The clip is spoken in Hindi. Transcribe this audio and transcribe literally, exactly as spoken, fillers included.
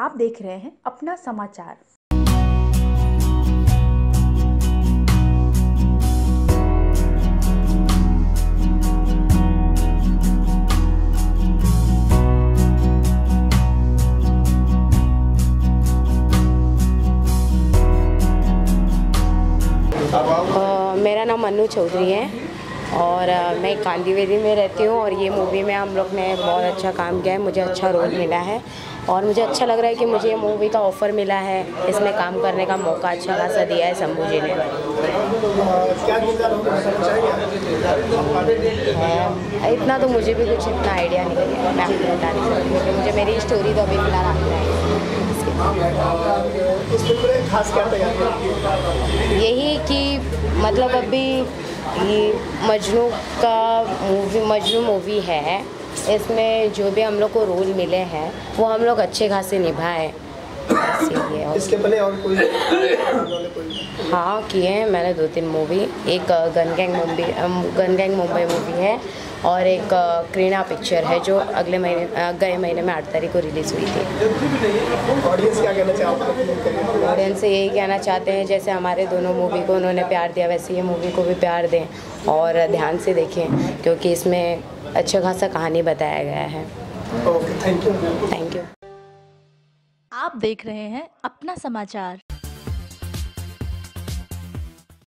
आप देख रहे हैं अपना समाचार। Uh, मेरा नाम मन्नू चौधरी है और uh, मैं कांदीवेली में रहती हूँ और ये मूवी में हम लोग ने बहुत अच्छा काम किया है। मुझे अच्छा रोल मिला है और मुझे अच्छा लग रहा है कि मुझे ये मूवी का ऑफ़र मिला है, इसमें काम करने का मौका अच्छा खासा दिया है शंभू जी ने। uh, इतना तो मुझे भी कुछ इतना आइडिया नहीं है, मैं आपको बता नहीं सकती क्योंकि मुझे मेरी स्टोरी तो अभी फिलहाल आता है। खास क्या तैयारी यही कि मतलब अभी ये मजनू का मूवी मजनू मूवी है, इसमें जो भी हम लोग को रोल मिले हैं वो हम लोग अच्छे खासे निभाए। इसीलिए इसके पहले और कोई हाँ किए हैं मैंने दो तीन मूवी, एक gun gang Mumbai gun gang Mumbai movie है और एक क्रीना पिक्चर है जो अगले महीने गए महीने में आठ तारीख को रिलीज़ हुई थी। ऑडियंस क्या कहना चाहते ऑडियंस से यही कहना चाहते हैं जैसे हमारे दोनों मूवी को उन्होंने प्यार दिया वैसे ये मूवी को भी प्यार दें और ध्यान से देखें क्योंकि इसमें अच्छा खासा कहानी बताया गया है। Okay, thank you thank you. आप देख रहे हैं अपना समाचार।